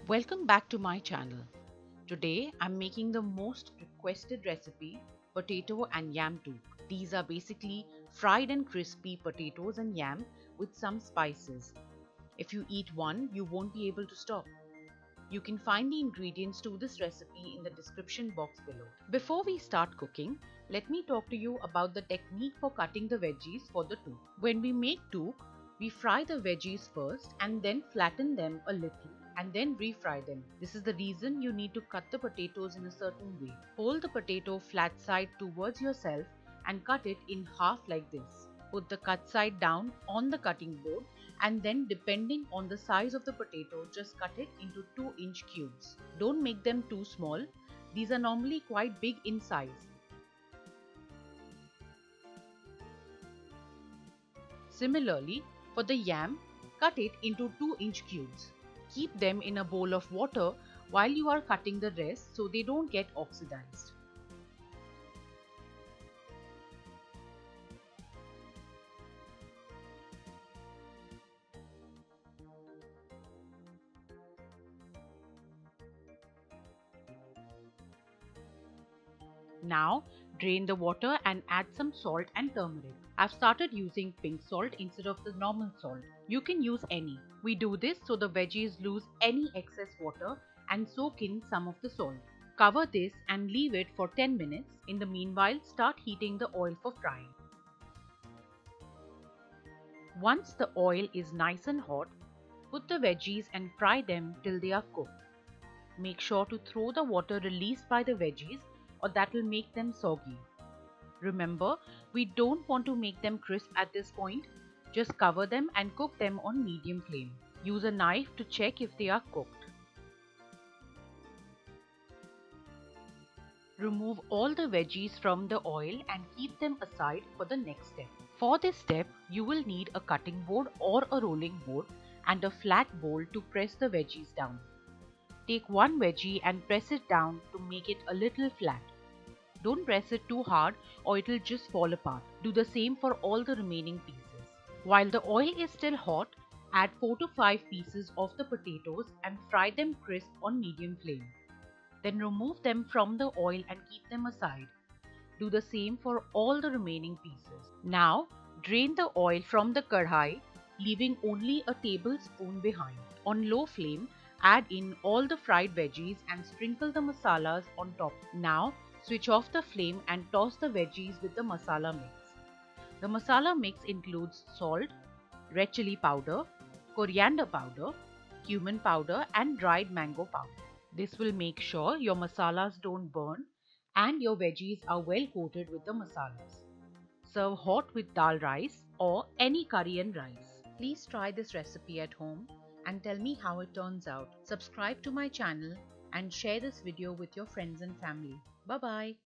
Welcome back to my channel. Today I'm making the most requested recipe, potato and yam took. These are basically fried and crispy potatoes and yam with some spices. If you eat one, you won't be able to stop. You can find the ingredients to this recipe in the description box below. Before we start cooking, let me talk to you about the technique for cutting the veggies for the took. When we make took, we fry the veggies first and then flatten them a little and then refry them. This is the reason you need to cut the potatoes in a certain way. Hold the potato flat side towards yourself and cut it in half like this. Put the cut side down on the cutting board and then depending on the size of the potato, just cut it into 2-inch cubes. Don't make them too small. These are normally quite big in size. Similarly, for the yam, cut it into 2-inch cubes. Keep them in a bowl of water while you are cutting the rest so they don't get oxidized. Now, drain the water and add some salt and turmeric. I've started using pink salt instead of the normal salt. You can use any. We do this so the veggies lose any excess water and soak in some of the salt. Cover this and leave it for 10 minutes. In the meanwhile, start heating the oil for frying. Once the oil is nice and hot, put the veggies and fry them till they are cooked. Make sure to throw the water released by the veggies or that will make them soggy. Remember, we don't want to make them crisp at this point. Just cover them and cook them on medium flame. Use a knife to check if they are cooked. Remove all the veggies from the oil and keep them aside for the next step. For this step, you will need a cutting board or a rolling board and a flat bowl to press the veggies down. Take one veggie and press it down to make it a little flat. Don't press it too hard or it will just fall apart. Do the same for all the remaining pieces. While the oil is still hot, add 4 to 5 pieces of the potatoes and fry them crisp on medium flame. Then remove them from the oil and keep them aside. Do the same for all the remaining pieces. Now, drain the oil from the kadhai, leaving only a tablespoon behind. On low flame, add in all the fried veggies and sprinkle the masalas on top. Now, switch off the flame and toss the veggies with the masala mix. The masala mix includes salt, red chili powder, coriander powder, cumin powder and dried mango powder. This will make sure your masalas don't burn and your veggies are well coated with the masalas. Serve hot with dal rice or any curry and rice. Please try this recipe at home and tell me how it turns out. Subscribe to my channel and share this video with your friends and family. Bye bye.